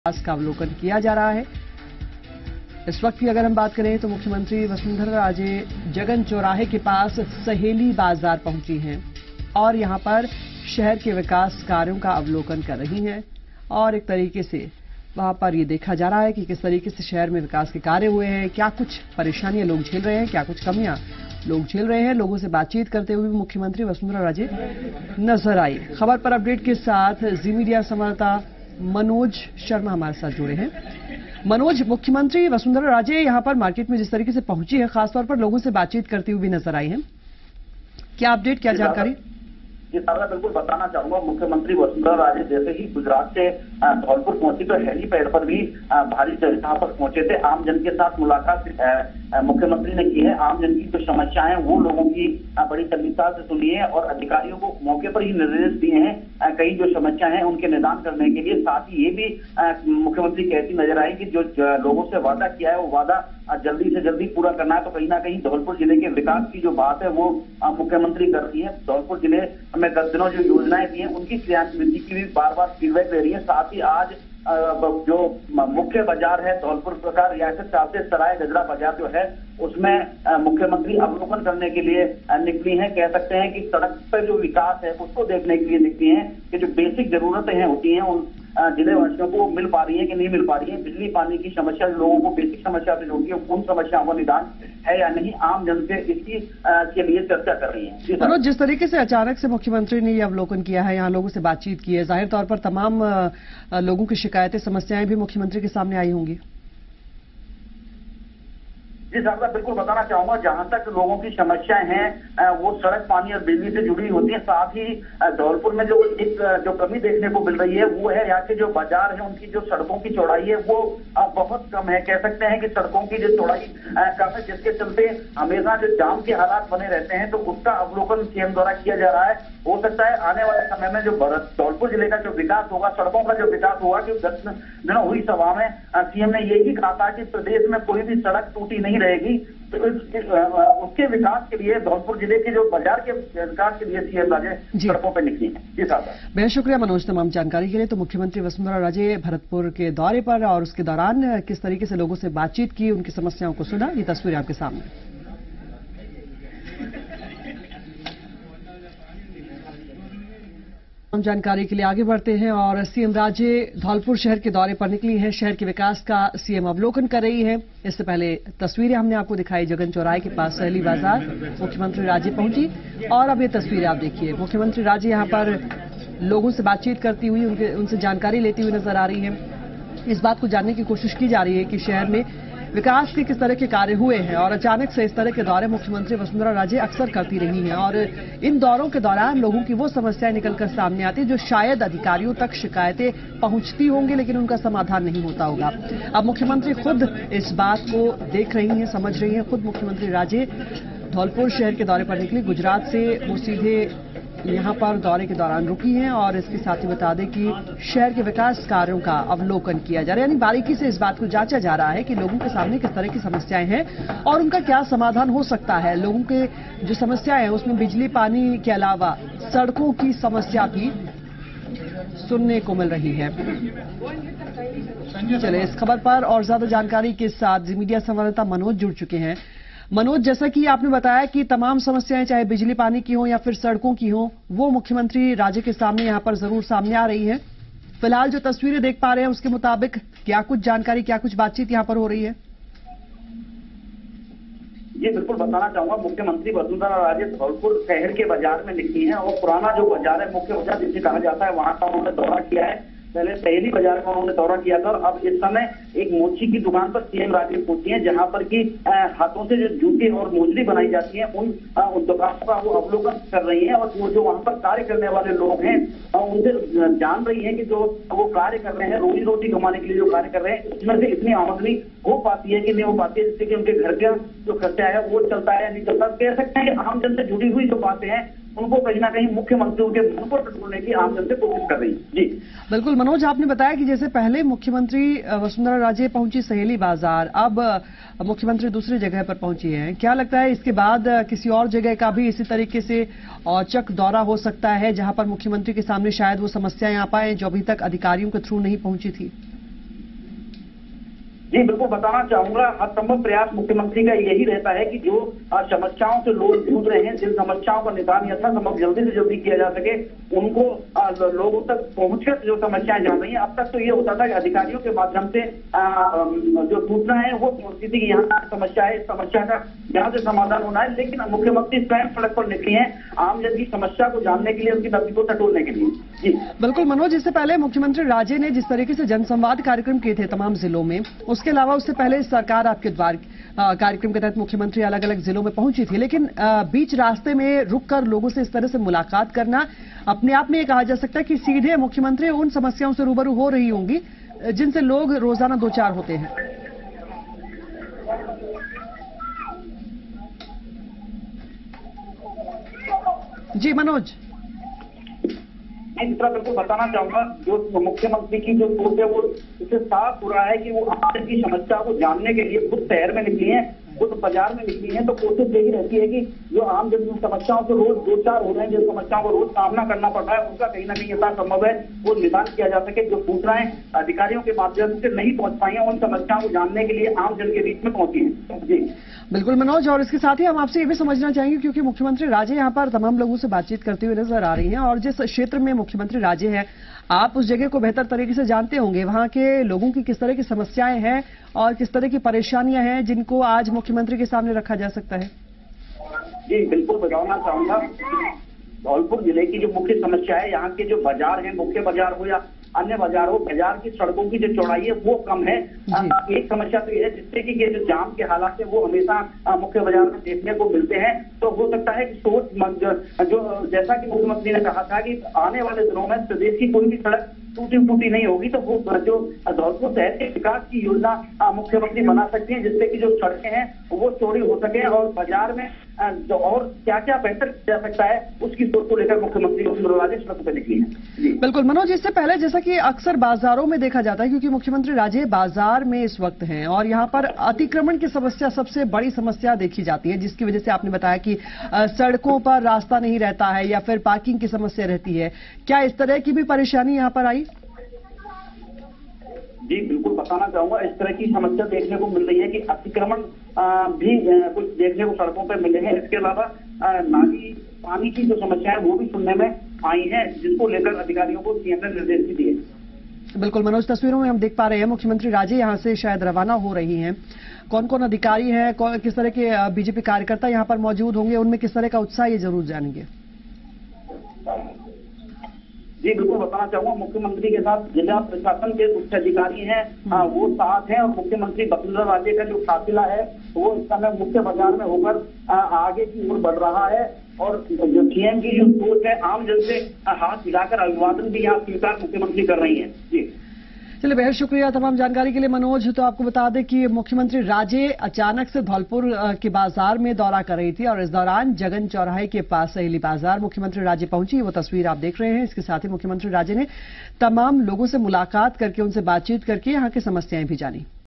विकास का अवलोकन किया जा रहा है। इस वक्त की अगर हम बात करें तो मुख्यमंत्री वसुंधरा राजे जगन चौराहे के पास सहेली बाजार पहुंची हैं और यहां पर शहर के विकास कार्यों का अवलोकन कर रही हैं और एक तरीके से वहां पर ये देखा जा रहा है कि किस तरीके से शहर में विकास के कार्य हुए हैं, क्या कुछ परेशानियां लोग झेल रहे हैं, क्या कुछ कमियां लोग झेल रहे हैं। लोगों से बातचीत करते हुए मुख्यमंत्री वसुंधरा राजे नजर आई। खबर पर अपडेट के साथ जी मीडिया संवाददाता मनोज शर्मा हमारे साथ जुड़े हैं। मनोज, मुख्यमंत्री वसुंधरा राजे यहां पर मार्केट में जिस तरीके से पहुंची है, खासतौर पर लोगों से बातचीत करती हुई नजर आई है, क्या अपडेट, क्या जानकारी? जी साहब, बिल्कुल बताना चाहूंगा। मुख्यमंत्री वसुंधरा राजे जैसे ही गुजरात से धौलपुर पहुंची तो हेलीपैड पर भी भारी जगह पर पहुंचे थे। आम जन के साथ मुलाकात मुख्यमंत्री ने की है। आम जन की जो समस्याएं वो लोगों की बड़ी गंभीरता से सुनी है और अधिकारियों को मौके पर ही निर्देश दिए हैं कई जो समस्याएं हैं उनके निदान करने के लिए। साथ ही ये भी मुख्यमंत्री कहती नजर आई कि जो लोगों से वादा किया है वो वादा जल्दी से जल्दी पूरा करना है। तो कहीं ना कहीं धौलपुर जिले के विकास की जो बात है वो मुख्यमंत्री कर रही है। धौलपुर जिले में गत दिनों जो योजनाएं दी हैं उनकी क्रियान्विति की भी बार बार फीडबैक दे रही है। साथ ही आज जो मुख्य बाजार है धौलपुर का रियासत से सराय गजरा बाजार जो है उसमें मुख्यमंत्री अवलोकन करने के लिए निकली हैं। कह सकते हैं कि सड़क पर जो विकास है उसको देखने के लिए निकली हैं कि जो बेसिक जरूरतें हैं होती हैं उन जिले वासियों को मिल पा रही है कि नहीं मिल पा रही है। बिजली पानी की समस्या लोगों को बेसिक समस्या भी होगी, उन समस्याओं का निदान है या नहीं, आम जन से इसकी के लिए चर्चा कर रही है। मनोज, जिस तरीके से अचानक से मुख्यमंत्री ने ये अवलोकन किया है, यहाँ लोगों से बातचीत की है, जाहिर तौर पर तमाम लोगों की शिकायतें, समस्याएं भी मुख्यमंत्री के सामने आई होंगी। जी साहब, बिल्कुल बताना चाहूंगा। जहां तक लोगों की समस्याएं हैं वो सड़क, पानी और बिजली से जुड़ी होती है। साथ ही धौलपुर में जो एक जो कमी देखने को मिल रही है वो है यहाँ के जो बाजार है उनकी जो सड़कों की चौड़ाई है वो बहुत कम है। कह सकते हैं कि सड़कों की जो चौड़ाई कम है, जिसके चलते हमेशा जो जाम के हालात बने रहते हैं। तो उसका अवलोकन सीएम द्वारा किया जा रहा है। हो सकता है आने वाले समय में जो धौलपुर जिले का जो विकास होगा, सड़कों का जो विकास होगा, कि 10 दिनों हुई सभा में सीएम ने यही कहा था कि प्रदेश में कोई भी सड़क टूटी नहीं रहेगी। तो उसके विकास के लिए धौलपुर जिले के जो बाजार के विकास के लिए सीएम राजे सड़कों पर निकली है। जी साहब, बेहद शुक्रिया मनोज तमाम जानकारी के लिए। तो मुख्यमंत्री वसुंधरा राजे भरतपुर के दौरे पर और उसके दौरान किस तरीके से लोगों से बातचीत की, उनकी समस्याओं को सुना, ये तस्वीर आपके सामने। हम जानकारी के लिए आगे बढ़ते हैं और सीएम राजे धौलपुर शहर के दौरे पर निकली हैं। शहर के विकास का सीएम अवलोकन कर रही है। इससे पहले तस्वीरें हमने आपको दिखाई जगन चौराहे के पास सहेली बाजार मुख्यमंत्री राजे पहुंची और अब ये तस्वीरें आप देखिए। मुख्यमंत्री राजे यहां पर लोगों से बातचीत करती हुई उनसे जानकारी लेती हुई नजर आ रही है। इस बात को जानने की कोशिश की जा रही है कि शहर में विकास के किस तरह के कार्य हुए हैं और अचानक से इस तरह के दौरे मुख्यमंत्री वसुंधरा राजे अक्सर करती रही हैं और इन दौरों के दौरान लोगों की वो समस्याएं निकलकर सामने आती जो शायद अधिकारियों तक शिकायतें पहुंचती होंगी लेकिन उनका समाधान नहीं होता होगा। अब मुख्यमंत्री खुद इस बात को देख रही हैं, समझ रही हैं। खुद मुख्यमंत्री राजे धौलपुर शहर के दौरे पर निकली। गुजरात से वो सीधे यहां पर दौरे के दौरान रुकी हैं और इसके साथ ही बता दें कि शहर के विकास कार्यों का अवलोकन किया जा रहा है। यानी बारीकी से इस बात को जांचा जा रहा है कि लोगों के सामने किस तरह की समस्याएं हैं और उनका क्या समाधान हो सकता है। लोगों के जो समस्याएं हैं उसमें बिजली, पानी के अलावा सड़कों की समस्या भी सुनने को मिल रही है। चलिए इस खबर पर और ज्यादा जानकारी के साथ जी मीडिया संवाददाता मनोज जुड़ चुके हैं। मनोज, जैसा कि आपने बताया कि तमाम समस्याएं चाहे बिजली पानी की हो या फिर सड़कों की हो वो मुख्यमंत्री राजे के सामने यहां पर जरूर सामने आ रही है। फिलहाल जो तस्वीरें देख पा रहे हैं उसके मुताबिक क्या कुछ जानकारी, क्या कुछ बातचीत यहां पर हो रही है? ये बिल्कुल बताना चाहूंगा। मुख्यमंत्री वसुंधरा राजे धौलपुर शहर के बाजार में निकली हैं और पुराना जो बाजार है, मुख्य बाजार जिसे कहा जाता है, वहां का उन्होंने दौरा किया है। पहले सहेली बाजार का उन्होंने दौरा किया था और अब इस समय एक मोची की दुकान पर सीएम राजे पहुंची हैं जहां पर कि हाथों से जो जूते और मोजरी बनाई जाती है उन दुकानों का वो अवलोकन कर रही हैं और वो जो वहां पर कार्य करने वाले लोग हैं उनसे जान रही है कि जो वो कार्य कर रहे हैं, रोजी रोटी कमाने के लिए जो कार्य कर रहे हैं, उसमें से इतनी आमदनी हो पाती है कि नहीं हो पाती है जिससे कि उनके घर का जो खर्चा है वो चलता है या नहीं चलता। कह सकते हैं कि आम जन से जुड़ी हुई जो बातें हैं उनको कहीं ना कहीं मुख्यमंत्री उनके मन पर टटोलने की आम जन से कोशिश कर रही है। जी बिल्कुल मनोज, आपने बताया कि जैसे पहले मुख्यमंत्री वसुंधरा राजे पहुंची सहेली बाजार, अब मुख्यमंत्री दूसरी जगह पर पहुंची हैं। क्या लगता है इसके बाद किसी और जगह का भी इसी तरीके से औचक दौरा हो सकता है जहां पर मुख्यमंत्री के सामने शायद वो समस्याएं आ पाए जो अभी तक अधिकारियों के थ्रू नहीं पहुंची थी? जी बिल्कुल बताना चाहूंगा, हर संभव प्रयास मुख्यमंत्री का यही रहता है कि जो समस्याओं से लोग जूझ रहे हैं, जिन समस्याओं का निदान यथासंभव जल्दी से जल्दी किया जा सके, उनको लोगों तक पहुंचकर जो समस्याएं जान रही हैं। अब तक तो ये होता था कि अधिकारियों के माध्यम से जो सूचना है वो पहुंचती थी कि यहाँ समस्या है, इस समस्या का यहाँ से समाधान होना है, लेकिन मुख्यमंत्री स्वयं सड़क पर निकली है आमजन की समस्या को जानने के लिए, उनकी तकलीफ को टटोलने के लिए। जी बिल्कुल मनोज, इससे पहले मुख्यमंत्री राजे ने जिस तरीके से जनसंवाद कार्यक्रम किए थे तमाम जिलों में, उसके अलावा उससे पहले सरकार आपके द्वार कार्यक्रम के तहत मुख्यमंत्री अलग अलग जिलों में पहुंची थी, लेकिन बीच रास्ते में रुककर लोगों से इस तरह से मुलाकात करना अपने आप में ये कहा जा सकता है कि सीधे मुख्यमंत्री उन समस्याओं से रूबरू हो रही होंगी जिनसे लोग रोजाना दो चार होते हैं। जी मनोज। इस तरह बिल्कुल बताना चाहूंगा, जो मुख्यमंत्री की जो सोच है वो इससे साफ हो रहा है कि वो आम की समस्या को जानने के लिए खुद शहर में निकली है, खुद बाजार में निकली है। तो कोशिश यही रहती है कि जो आम जन समस्याओं से रोज दो चार हो रहे हैं, जिन समस्याओं को रोज सामना करना पड़ रहा है, उनका कहीं ना कहीं यथा संभव है वो निदान किया जा सके। जो सूचनाएं अधिकारियों के माध्यम से नहीं पहुंच पाई हैं, उन समस्याओं को जानने के लिए आम जन के बीच में पहुंची है। जी बिल्कुल मनोज, और इसके साथ ही हम आपसे ये भी समझना चाहेंगे, क्योंकि मुख्यमंत्री राजे यहाँ पर तमाम लोगों से बातचीत करते हुए नजर आ रही हैं, और जिस क्षेत्र में मुख्यमंत्री राजे हैं आप उस जगह को बेहतर तरीके से जानते होंगे, वहां के लोगों की किस तरह की समस्याएं हैं और किस तरह की परेशानियां हैं जिनको आज मुख्यमंत्री के सामने रखा जा सकता है। जी बिल्कुल बताना चाहूंगा, धौलपुर जिले की जो मुख्य समस्या है, यहाँ के जो बाजार है, मुख्य बाजार हो या अन्य बाजार हो, बाजार की सड़कों की जो चौड़ाई है वो कम है। एक समस्या तो ये है जिससे कि ये जो जाम के हालात है वो हमेशा मुख्य बाजार में देखने को मिलते हैं। तो हो सकता है कि सोच जो जैसा कि मुख्यमंत्री ने कहा था कि आने वाले दिनों में प्रदेश की कोई भी सड़क टूटी फूटी नहीं होगी, तो वो जो धौलपुर शहर के विकास की योजना मुख्यमंत्री बना सकते हैं, जिससे कि जो सड़कें हैं वो चौड़ी हो सके और बाजार में जो और क्या क्या बेहतर किया जा सकता है उसकी सोच को लेकर मुख्यमंत्री वसुंधरा राजे सड़क पर निकली है। बिल्कुल मनोज, इससे पहले जैसा कि अक्सर बाजारों में देखा जाता है, क्योंकि मुख्यमंत्री राजे बाजार में इस वक्त हैं और यहाँ पर अतिक्रमण की समस्या सबसे बड़ी समस्या देखी जाती है, जिसकी वजह से आपने बताया कि सड़कों पर रास्ता नहीं रहता है या फिर पार्किंग की समस्या रहती है। क्या इस तरह की भी परेशानी यहाँ पर आई? जी बिल्कुल बताना चाहूंगा, इस तरह की समस्या देखने को मिल रही है कि अतिक्रमण भी कुछ देखने को सड़कों पर मिले हैं। इसके अलावा नाली पानी की जो समस्या है वो भी सुनने में आई है, जिसको लेकर अधिकारियों को सीएम ने निर्देश भी दिए। बिल्कुल मनोज, तस्वीरों में हम देख पा रहे हैं मुख्यमंत्री राजे यहाँ से शायद रवाना हो रही हैं। कौन कौन अधिकारी हैं, किस तरह के बीजेपी कार्यकर्ता यहाँ पर मौजूद होंगे, उनमें किस तरह का उत्साह, ये जरूर जानेंगे। जी बिल्कुल बताना चाहूंगा, मुख्यमंत्री के साथ जिला प्रशासन के उच्च अधिकारी हैं, वो साथ हैं, और मुख्यमंत्री वसुंधरा राजे का जो काफिला है वो इस समय मुख्य बाजार में होकर आगे की ओर बढ़ रहा है। और जो सीएम की जो सोच है, आम जन से हाथ मिलाकर अभिवादन भी यहाँ स्वीकार मुख्यमंत्री कर रही है। जी चलिए, बेहद शुक्रिया तमाम जानकारी के लिए मनोज। तो आपको बता दें कि मुख्यमंत्री राजे अचानक से धौलपुर के बाजार में दौरा कर रही थी और इस दौरान जगन चौराहे के पास सहेली बाजार मुख्यमंत्री राजे पहुंची, वो तस्वीर आप देख रहे हैं। इसके साथ ही मुख्यमंत्री राजे ने तमाम लोगों से मुलाकात करके, उनसे बातचीत करके यहाँ की समस्याएं भी जानी।